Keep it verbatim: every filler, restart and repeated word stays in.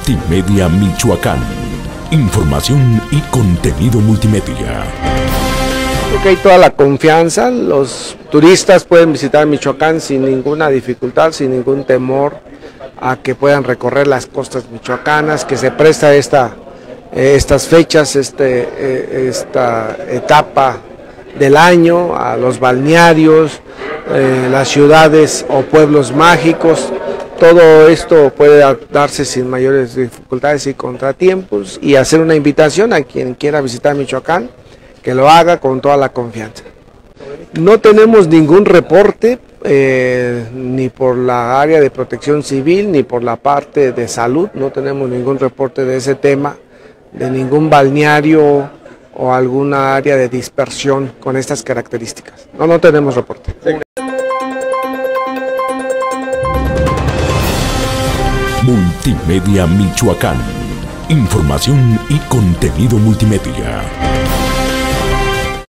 Multimedia Michoacán. Información y contenido multimedia. Creo que hay toda la confianza, los turistas pueden visitar Michoacán sin ninguna dificultad, sin ningún temor a que puedan recorrer las costas michoacanas, que se presta esta, eh, estas fechas, este, eh, esta etapa del año, a los balnearios, eh, las ciudades o pueblos mágicos. Todo esto puede darse sin mayores dificultades y contratiempos, y hacer una invitación a quien quiera visitar Michoacán, que lo haga con toda la confianza. No tenemos ningún reporte, eh, ni por la área de protección civil, ni por la parte de salud, no tenemos ningún reporte de ese tema, de ningún balneario o alguna área de dispersión con estas características. No, no tenemos reporte. Multimedia Michoacán. Información y contenido multimedia.